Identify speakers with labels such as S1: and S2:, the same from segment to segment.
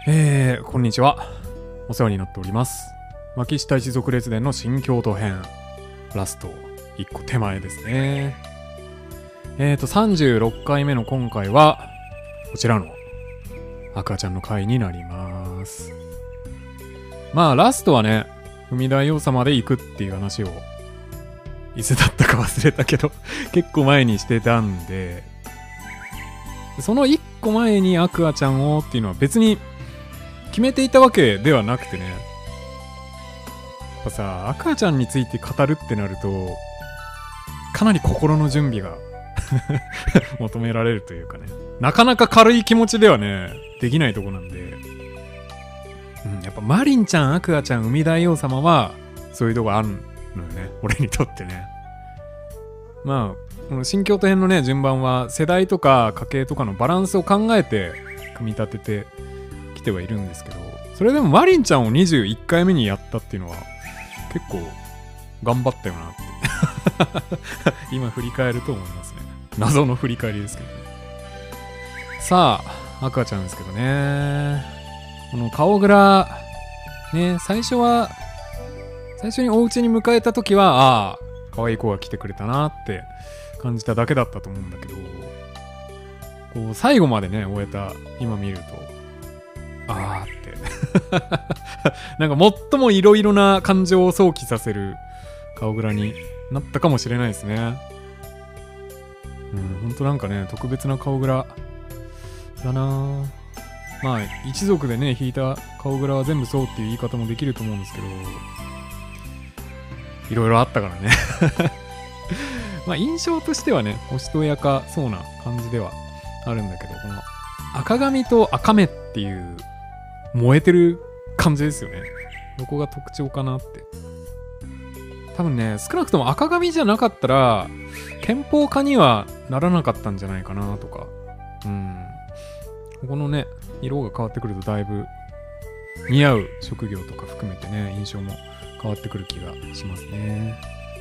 S1: こんにちは。お世話になっております。牧下一族列伝の新京都編。ラスト1個手前ですね。36回目の今回は、こちらの赤ちゃんの回になります。まあ、ラストはね、踏大王様で行くっていう話を、いつだったか忘れたけど、結構前にしてたんで、その1個前にアクアちゃんをっていうのは別に決めていたわけではなくてね。やっぱさ、アクアちゃんについて語るってなると、かなり心の準備が求められるというかね。なかなか軽い気持ちではね、できないとこなんで。やっぱマリンちゃん、アクアちゃん、海大王様は、そういうとこあるのよね。俺にとってね。まあ、この新京都編のね、順番は世代とか家系とかのバランスを考えて組み立ててきてはいるんですけど、それでもマリンちゃんを21回目にやったっていうのは結構頑張ったよなって今振り返ると思いますね。謎の振り返りですけどね。さあ、アクアちゃんですけどね、この顔グラね、最初にお家に迎えた時は、ああ可愛い子が来てくれたなって感じただけだったと思うんだけど、こう最後までね終えた今見ると、あーってなんか最もいろいろな感情を想起させる顔グラになったかもしれないですね。ほんとなんかね、特別な顔グラだな。まあ一族でね引いた顔グラは全部そうっていう言い方もできると思うんですけど、いろいろあったからねまあ印象としてはね、おしとやかそうな感じではあるんだけど、この赤髪と赤目っていう燃えてる感じですよね。どこが特徴かなって。多分ね、少なくとも赤髪じゃなかったら憲法家にはならなかったんじゃないかなとか。ここのね、色が変わってくるとだいぶ似合う職業とか含めてね、印象も変わってくる気がしますね。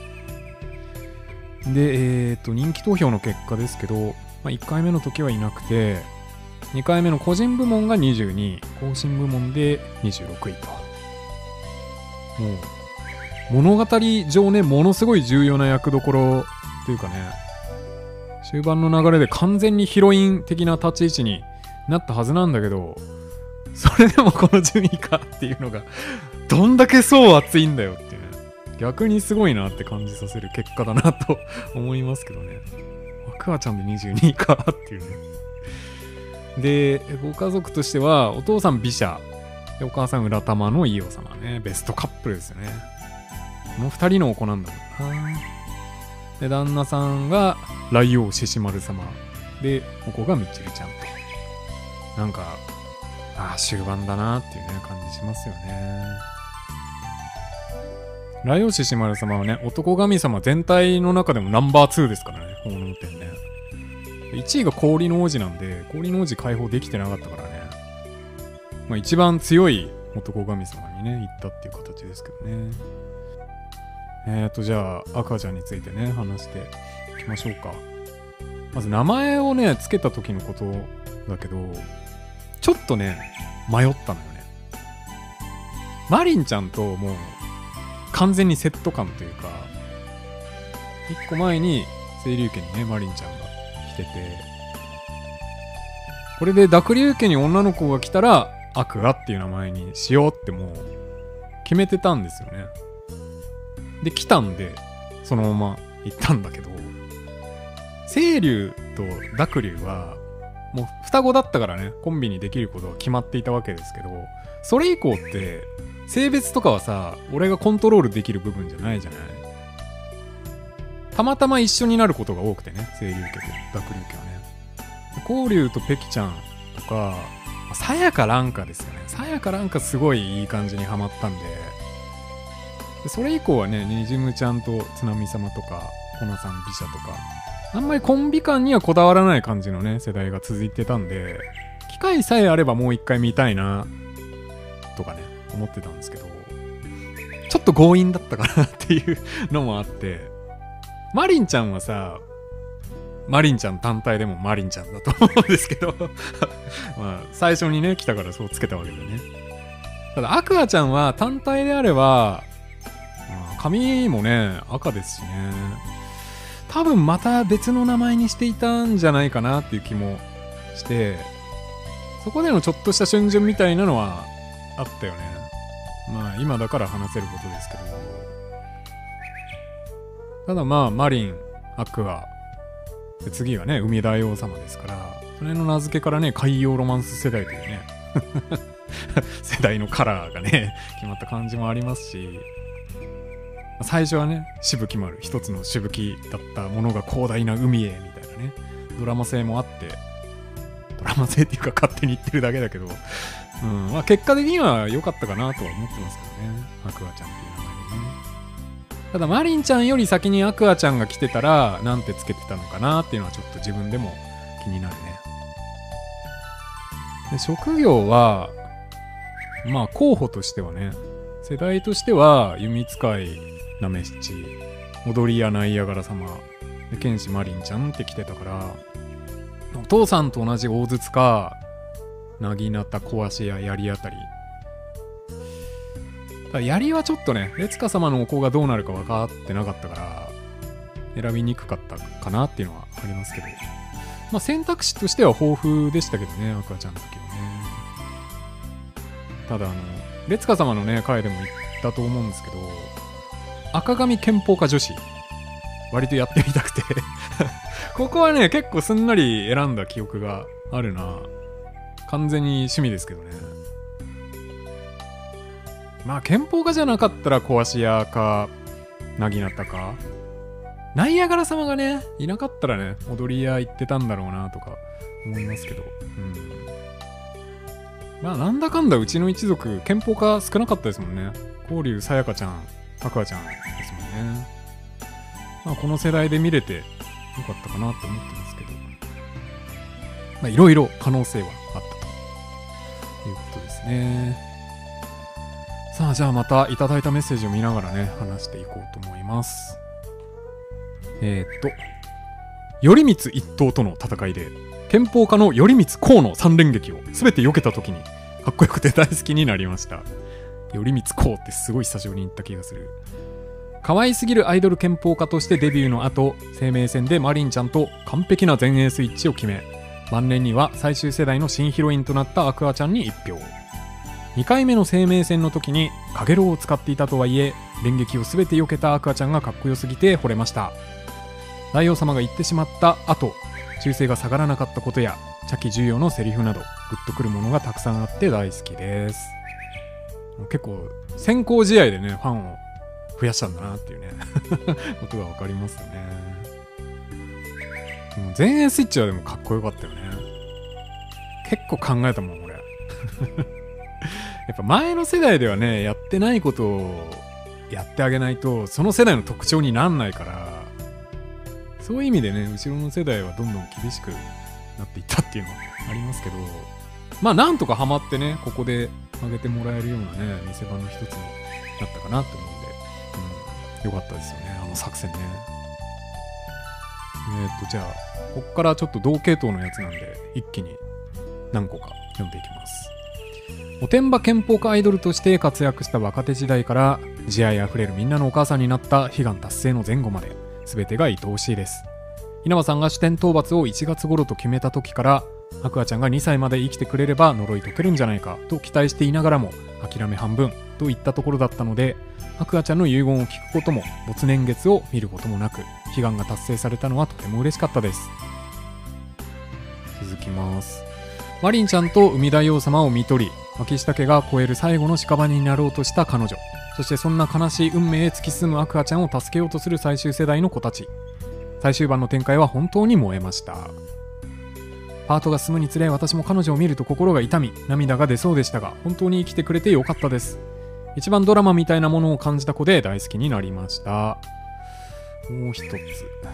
S1: で、人気投票の結果ですけど、1回目の時はいなくて、2回目の個人部門が22位、後進部門で26位と。もう、物語上ね、ものすごい重要な役どころというかね、終盤の流れで完全にヒロイン的な立ち位置になったはずなんだけど、それでもこの順位かっていうのが、どんだけ層厚いんだよっていうね。逆にすごいなって感じさせる結果だなと思いますけどね。アクアちゃんで22位かっていうね。で、ご家族としては、お父さん美写、お母さん浦玉のいいお様ね。ベストカップルですよね。この二人のお子なんだもんな。で、旦那さんが雷王獅子丸様で、お子がみちるちゃんと。なんか、終盤だなっていうね、感じしますよね。雷王獅子丸様はね、男神様全体の中でもナンバー2ですからね、奉納点ね。1位が氷の王子なんで、氷の王子解放できてなかったからね。一番強い男神様にね、行ったっていう形ですけどね。じゃあ、赤ちゃんについてね、話していきましょうか。まず名前をね、つけた時のことだけど、ちょっとね、迷ったのよね。マリンちゃんともう、完全にセット感というか、一個前に清流家にね、マリンちゃんが来てて、これで濁流家に女の子が来たら、アクアっていう名前にしようってもう決めてたんですよね。で、来たんで、そのまま行ったんだけど、清流と濁流は、もう双子だったからね、コンビにできることは決まっていたわけですけど、それ以降って、性別とかはさ、俺がコントロールできる部分じゃないじゃない。たまたま一緒になることが多くてね、清流家と濁流家はね。光流とペキちゃんとか、さやか蘭花ですよね。さやか蘭花すごいいい感じにハマったんで、それ以降はね、にじむちゃんと津波様とか、コナさん美写とか、あんまりコンビ感にはこだわらない感じのね、世代が続いてたんで、機会さえあればもう一回見たいな、とかね、思ってたんですけど、ちょっと強引だったかなっていうのもあって、マリンちゃんはさ、 マリンちゃん単体でもマリンちゃんだと思うんですけどまあ最初にね来たからそうつけたわけでね。ただアクアちゃんは単体であれば、髪もね赤ですしね、多分また別の名前にしていたんじゃないかなっていう気もして、そこでのちょっとした春巡みたいなのはあったよね。まあ今だから話せることですけど、ただまあマリン、アクアで、次はね海大王様ですから、それの名付けからね海洋ロマンス世代というね世代のカラーがね決まった感じもありますし、最初はねしぶき丸、一つのしぶきだったものが広大な海へみたいなねドラマ性もあって、ドラマ性っていうか勝手に言ってるだけだけど、まあ結果的には良かったかなとは思ってますけどね、アクアちゃんっていう名前でね。ただマリンちゃんより先にアクアちゃんが来てたらなんてつけてたのかなっていうのはちょっと自分でも気になるね。で職業はまあ候補としてはね、世代としては弓使いなめ七、踊り屋ナイアガラ様で、剣士マリンちゃんって来てたから、お父さんと同じ大筒かなぎなた壊しや槍あたり。槍はちょっとね烈火様のお子がどうなるか分かってなかったから選びにくかったかなっていうのはありますけど、まあ選択肢としては豊富でしたけどね、アクアちゃんの時はね。ただ烈火様のね回でも言ったと思うんですけど、赤髪憲法家女子割とやってみたくてここはね結構すんなり選んだ記憶があるな。完全に趣味ですけどね。まあ憲法家じゃなかったら壊し屋かなぎなたか、ナイアガラ様がねいなかったらね踊り屋行ってたんだろうなとか思いますけど、まあなんだかんだうちの一族憲法家少なかったですもんね。光龍さやかちゃん、アクアちゃんですもんね。まあこの世代で見れてよかったかなと思ってますけど、まあいろいろ可能性はあったということですね。さあじゃあまたいただいたメッセージを見ながらね話していこうと思います。頼光一党との戦いで憲法家の頼光公の三連撃を全て避けた時にかっこよくて大好きになりました。頼光公ってすごい久しぶりに言った気がする。可愛すぎるアイドル憲法家としてデビューの後、生命線でマリンちゃんと完璧な前衛スイッチを決め、晩年には最終世代の新ヒロインとなったアクアちゃんに1票。2回目の生命線の時にカゲロウを使っていたとはいえ、連撃を全て避けたアクアちゃんがかっこよすぎて惚れました。大王様が言ってしまった後、忠誠が下がらなかったことや茶器重要のセリフなどグッとくるものがたくさんあって大好きです。結構先行試合でねファンを増やしたんだなっていうねことが分かりますよね。前衛スイッチはでもかっこよかったよね。結構考えたもん俺やっぱ前の世代ではねやってないことをやってあげないとその世代の特徴になんないから、そういう意味でね後ろの世代はどんどん厳しくなっていったっていうのはありますけど、まあなんとかハマってねここで上げてもらえるようなね見せ場の一つになったかなって思うんで、よかったですよねあの作戦ね。じゃあこっからちょっと同系統のやつなんで一気に何個か読んでいきます。おてんば憲法家アイドルとして活躍した若手時代から慈愛あふれるみんなのお母さんになった悲願達成の前後まで全てが愛おしいです。稲葉さんが主典討伐を1月頃と決めた時からアクアちゃんが2歳まで生きてくれれば呪い解けるんじゃないかと期待していながらも諦め半分といったところだったので、アクアちゃんの遺言を聞くことも没年月を見ることもなく悲願が達成されたのはとても嬉しかったです。続きます。マリンちゃんと海大王様を見取り脇下家が超える最後の屍になろうとした彼女、そしてそんな悲しい運命へ突き進むアクアちゃんを助けようとする最終世代の子たち。最終盤の展開は本当に燃えました。パートが進むにつれ私も彼女を見ると心が痛み涙が出そうでしたが、本当に生きてくれてよかったです。一番ドラマみたいなものを感じた子で大好きになりました。もう一つ、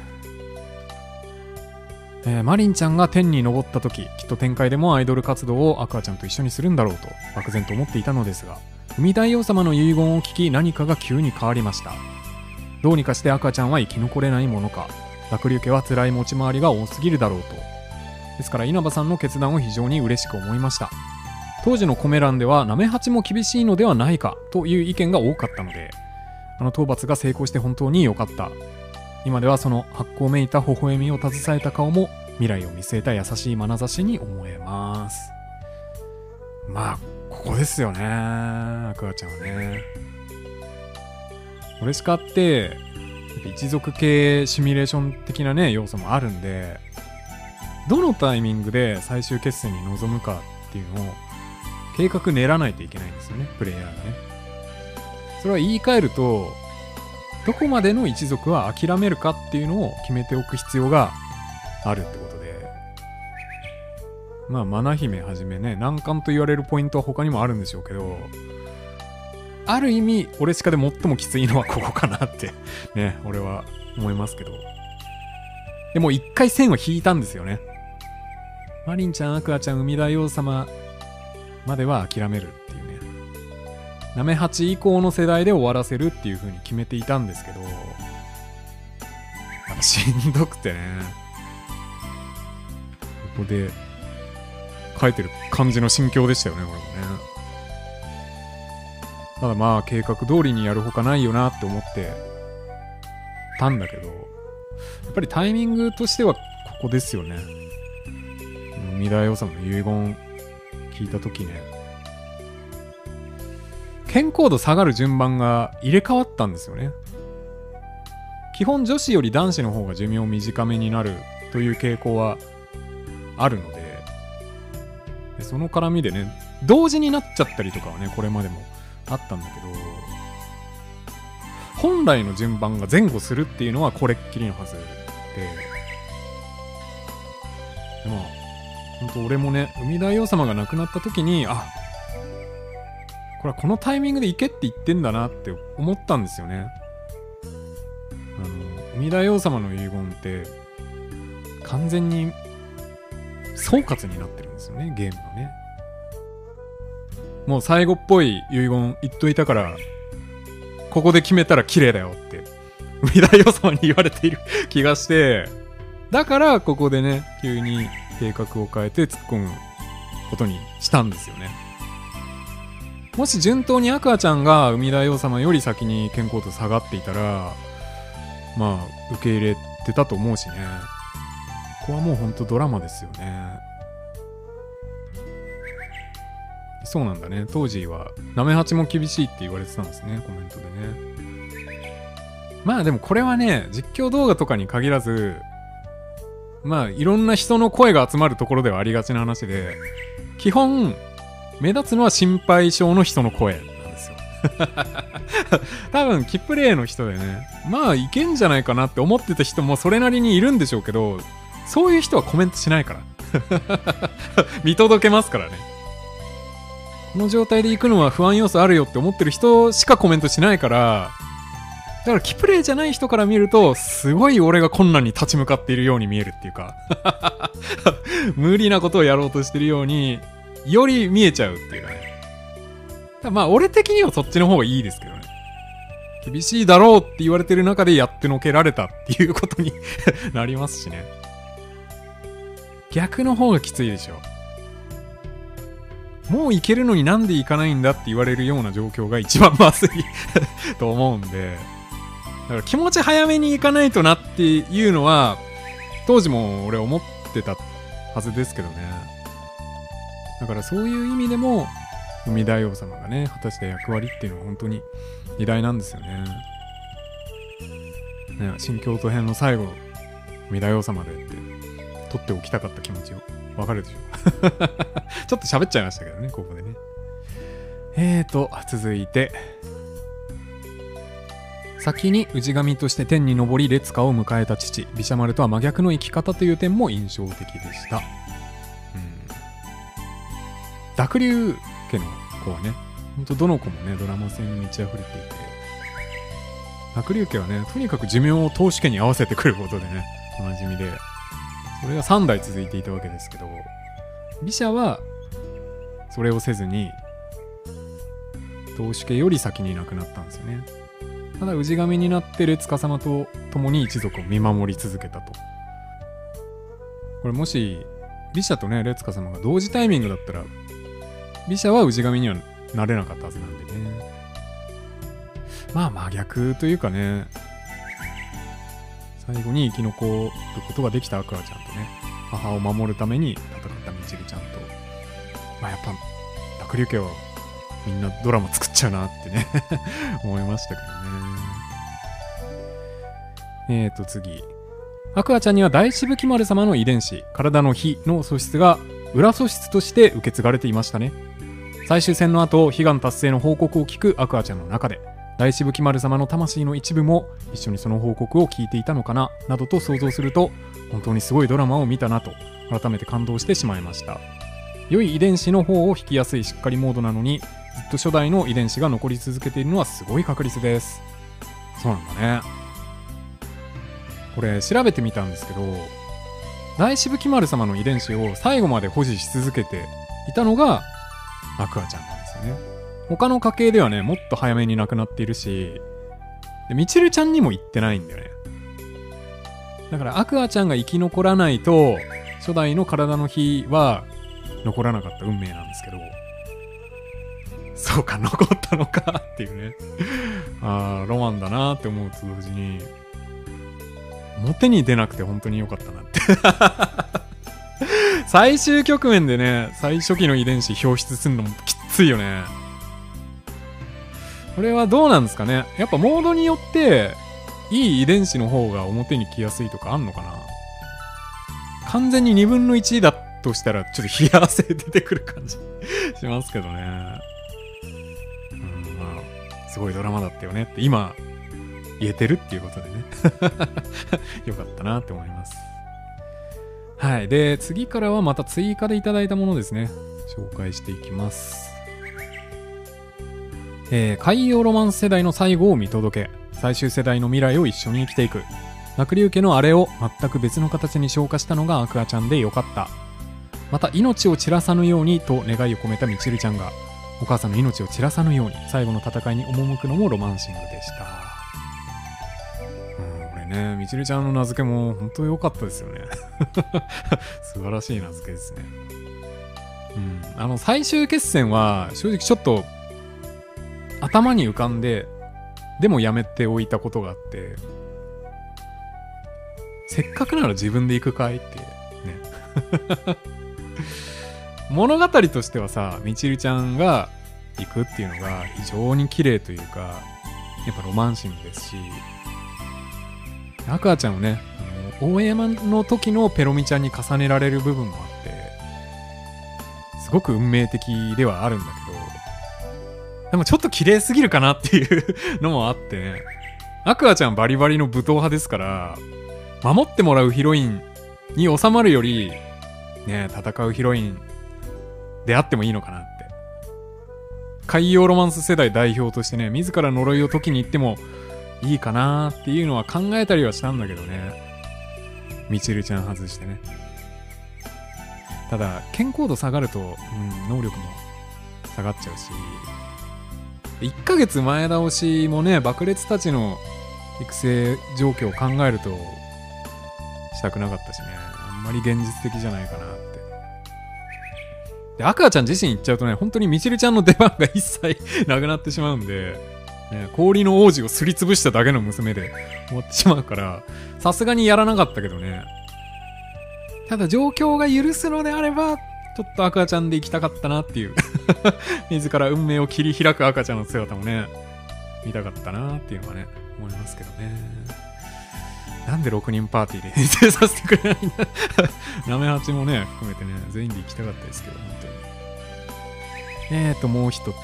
S1: マリンちゃんが天に昇った時、きっと展開でもアイドル活動をアクアちゃんと一緒にするんだろうと漠然と思っていたのですが、海大王様の遺言を聞き何かが急に変わりました。どうにかしてアクアちゃんは生き残れないものか、 濁流家は辛い持ち回りが多すぎるだろうと。ですから稲葉さんの決断を非常に嬉しく思いました。当時のコメ欄ではなめ八も厳しいのではないかという意見が多かったので、あの討伐が成功して本当に良かった。今ではその発酵めいた微笑みを携えた顔も未来を見据えた優しい眼差しに思えます。まあここですよね、アクアちゃんはね。オレシカって一族系シミュレーション的なね要素もあるんで、どのタイミングで最終決戦に臨むかっていうのを計画練らないといけないんですよね、プレイヤーがね。それは言い換えると、どこまでの一族は諦めるかっていうのを決めておく必要があるってことで、まあマナ姫はじめね、難関と言われるポイントは他にもあるんでしょうけど、ある意味オレシカで最もきついのはここかなってね、俺は思いますけど。でも一回線を引いたんですよね。マリンちゃん、アクアちゃん、海大王様までは諦めるっていうね。なめ八以降の世代で終わらせるっていう風に決めていたんですけど、やっぱしんどくてね。ここで書いてる感じの心境でしたよね、これもね。ただまあ計画通りにやるほかないよなって思ってたんだけど、やっぱりタイミングとしてはここですよね。海大王様の遺言聞いたときね、健康度下がる順番が入れ替わったんですよね。基本女子より男子の方が寿命短めになるという傾向はあるので、その絡みでね、同時になっちゃったりとかはね、これまでもあったんだけど、本来の順番が前後するっていうのはこれっきりのはずで、まあ本当俺もね、海大王様が亡くなった時に、あ、これはこのタイミングで行けって言ってんだなって思ったんですよね。海大王様の遺言って完全に総括になってるんですよね、ゲームのね。もう最後っぽい遺言言っといたから、ここで決めたら綺麗だよって海大王様に言われている気がして、だからここでね、急に計画を変えて突っ込むことにしたんですよね。もし順当にアクアちゃんが海大王様より先に健康度下がっていたら、まあ受け入れてたと思うしね。ここはもうほんとドラマですよね。そうなんだね、当時はなめ八も厳しいって言われてたんですね、コメントでね。まあでもこれはね、実況動画とかに限らず、まあいろんな人の声が集まるところではありがちな話で、基本目立つのは心配性の人の声なんですよ。多分キプレイの人でね、まあいけんじゃないかなって思ってた人もそれなりにいるんでしょうけど、そういう人はコメントしないから見届けますからね。この状態で行くのは不安要素あるよって思ってる人しかコメントしないから、だからキプレイじゃない人から見ると、すごい俺が困難に立ち向かっているように見えるっていうか無理なことをやろうとしてるようにより見えちゃうっていうかね。まあ俺的にはそっちの方がいいですけどね。厳しいだろうって言われてる中でやってのけられたっていうことになりますしね。逆の方がきついでしょ。もう行けるのになんで行かないんだって言われるような状況が一番まずいと思うんで、だから気持ち早めに行かないとなっていうのは当時も俺思ってたはずですけどね。だからそういう意味でも海大王様がね果たした役割っていうのは本当に偉大なんですよね。ね、新京都編の最後海大王様でって取っておきたかった気持ちをわかるでしょちょっと喋っちゃいましたけどね、ここでね。続いて、先に氏神として天に昇り烈火を迎えた父毘沙丸とは真逆の生き方という点も印象的でした。濁流家の子はね、ほんとどの子もねドラマ性に満ち溢れていて、濁流家はねとにかく寿命を当主家に合わせてくることでねおなじみで、それが3代続いていたわけですけど、毘沙はそれをせずに当主家より先に亡くなったんですよね。 ただ氏神になって列司様と共に一族を見守り続けたと。これもし美写とね列司様が同時タイミングだったら美写は氏神にはなれなかったはずなんでね。まあ真逆というかね、最後に生き残ることができたアクアちゃんとね、母を守るために戦ったみちるちゃんと、まあやっぱ濁流家はみんなドラマ作っちゃうなってね思いましたけどね。次、アクアちゃんには大師吹丸様の遺伝子体の火の素質が裏素質として受け継がれていましたね。最終戦の後、悲願達成の報告を聞くアクアちゃんの中で、大師吹丸様の魂の一部も一緒にその報告を聞いていたのかななどと想像すると、本当にすごいドラマを見たなと改めて感動してしまいました。良い遺伝子の方を引きやすいしっかりモードなのに、ずっと初代の遺伝子が残り続けているのはすごい確率です。そうなんだね。これ調べてみたんですけど、大師吹丸様の遺伝子を最後まで保持し続けていたのがアクアちゃんなんですよね。他の家系ではね、もっと早めに亡くなっているし、でみちるちゃんにも言ってないんだよね。だからアクアちゃんが生き残らないと初代の体の火は残らなかった運命なんですけど、そうか、残ったのかっていうね。あー、ロマンだなって思うと同時に、表に出なくて本当に良かったなって最終局面でね、最初期の遺伝子表出するのもきついよね。これはどうなんですかね。やっぱモードによっていい遺伝子の方が表に来やすいとかあんのかな。完全に2分の1だとしたらちょっと冷や汗出てくる感じしますけどね。まあすごいドラマだったよねって今言えてるっていうことでねよかったなって思います。はい。で、次からはまた追加でいただいたものですね、紹介していきます。海洋ロマンス世代の最後を見届け、最終世代の未来を一緒に生きていく。濁流家のあれを全く別の形に昇華したのがアクアちゃんでよかった。また命を散らさぬようにと願いを込めたみちるちゃんが、お母さんの命を散らさぬように最後の戦いに赴くのもロマンシングでした。これね、みちるちゃんの名付けも本当に良かったですよね素晴らしい名付けですね。最終決戦は正直ちょっと頭に浮かんで、でもやめておいたことがあって、せっかくなら自分で行くかいってね物語としてはさ、みちるちゃんが行くっていうのが非常に綺麗というか、やっぱロマンシングですし、アクアちゃんをね、大山の時のペロミちゃんに重ねられる部分もあって、すごく運命的ではあるんだけど、でもちょっと綺麗すぎるかなっていうのもあってね。アクアちゃんバリバリの武闘派ですから、守ってもらうヒロインに収まるよりね、戦うヒロインであってもいいのかなって。海洋ロマンス世代代表としてね、自ら呪いを解きに行ってもいいかなっていうのは考えたりはしたんだけどね。みちるちゃん外してね。ただ健康度下がると、能力も下がっちゃうし、1ヶ月前倒しもね、爆裂たちの育成状況を考えるとしたくなかったしね、あんまり現実的じゃないかなって。で、アクアちゃん自身言っちゃうとね、本当にみちるちゃんの出番が一切なくなってしまうんで、ね、氷の王子をすりつぶしただけの娘で終わってしまうから、さすがにやらなかったけどね。ただ状況が許すのであれば、ちょっとアクアちゃんで行きたかったなっていう自ら運命を切り開く赤ちゃんの姿もね、見たかったなっていうのはね、思いますけどね。なんで6人パーティーで編成させてくれないんだなめはちもね、含めてね、全員で行きたかったですけど、本当に。もう一つ。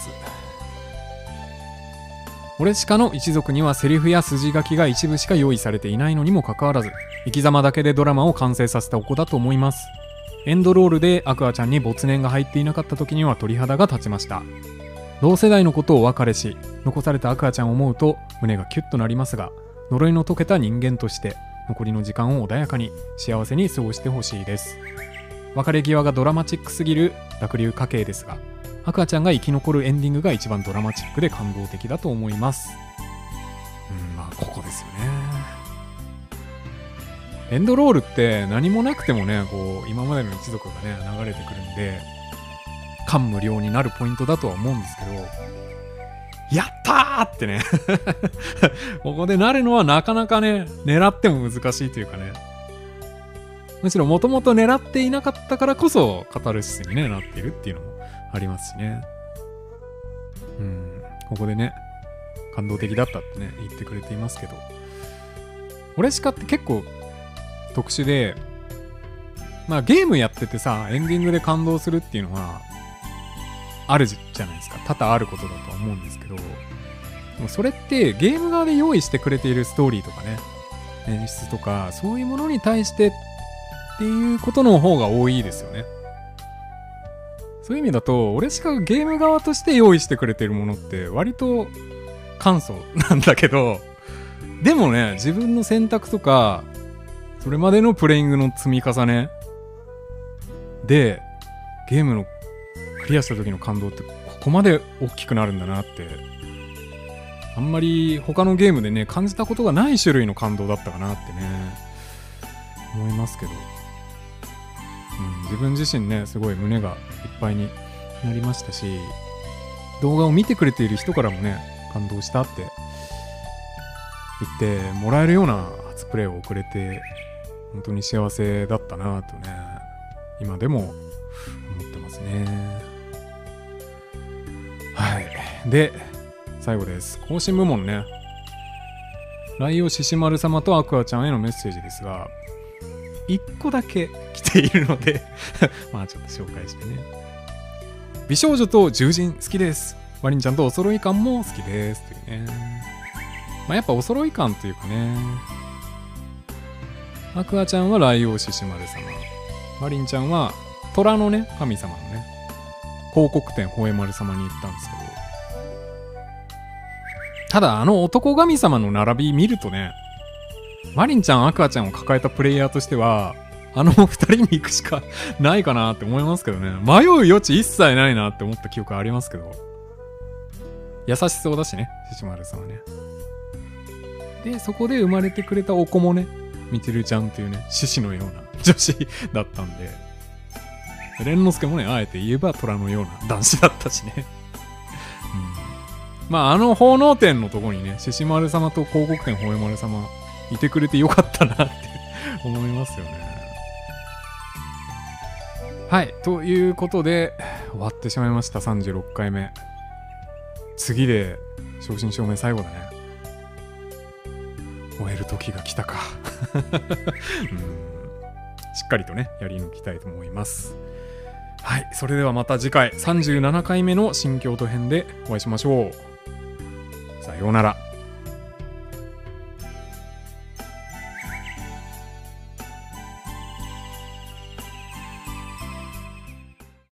S1: オレシカの一族にはセリフや筋書きが一部しか用意されていないのにもかかわらず、生き様だけでドラマを完成させたお子だと思います。エンドロールでアクアちゃんに没年が入っていなかった時には鳥肌が立ちました。同世代のことをお別れし、残されたアクアちゃんを思うと胸がキュッとなりますが、呪いの解けた人間として残りの時間を穏やかに幸せに過ごしてほしいです。別れ際がドラマチックすぎる濁流家系ですが、アクアちゃんが生き残るエンディングが一番ドラマチックで感動的だと思います。 ですよね。エンドロールって何もなくてもね、こう今までの一族がね流れてくるんで感無量になるポイントだとは思うんですけど、やったーってねここでなるのはなかなかね、狙っても難しいというかね、むしろもともと狙っていなかったからこそカタルシスに、ね、なっているっていうのもありますしね。ここでね感動的だったってね言ってくれていますけど、オレシカって結構特殊で、まあゲームやっててさ、エンディングで感動するっていうのはあるじゃないですか。多々あることだとは思うんですけど、でもそれってゲーム側で用意してくれているストーリーとかね、演出とかそういうものに対してっていうことの方が多いですよね。そういう意味だと俺しかゲーム側として用意してくれているものって割と簡素なんだけど、でもね、自分の選択とかそれまでのプレイングの積み重ねでゲームのクリアした時の感動ってここまで大きくなるんだなって、あんまり他のゲームでね感じたことがない種類の感動だったかなってね思いますけど、自分自身ねすごい胸がいっぱいになりましたし、動画を見てくれている人からもね感動したって言ってもらえるような初プレイを送れて本当に幸せだったなとね今でも思ってますね。はい。で最後です。更新部門ね、ライオシシマル様とアクアちゃんへのメッセージですが1個だけ来ているのでまあちょっと紹介してね。美少女と獣人好きです。マリンちゃんとお揃い感も好きですというね。まあやっぱお揃い感というかね、アクアちゃんはライオウシシマル様、マリンちゃんは虎のね神様のね広告店ホエマル様に行ったんですけど、ただあの男神様の並び見るとね、マリンちゃんアクアちゃんを抱えたプレイヤーとしてはあの2人に行くしかないかなって思いますけどね。迷う余地一切ないなって思った記憶ありますけど、優しそうだしねシシマルさんはね。でそこで生まれてくれたお子もねみちるちゃんっていうね獅子のような女子だったんで、蓮之助もねあえて言えば虎のような男子だったしねまああの奉納店のとこにね獅子丸様と広告店ホエマル様いてくれてよかったなって思いますよね。はい、ということで終わってしまいました。36回目。次で正真正銘最後だね。終える時が来たかしっかりとねやり抜きたいと思います。はい、それではまた次回37回目の新京都編でお会いしましょう。さようなら。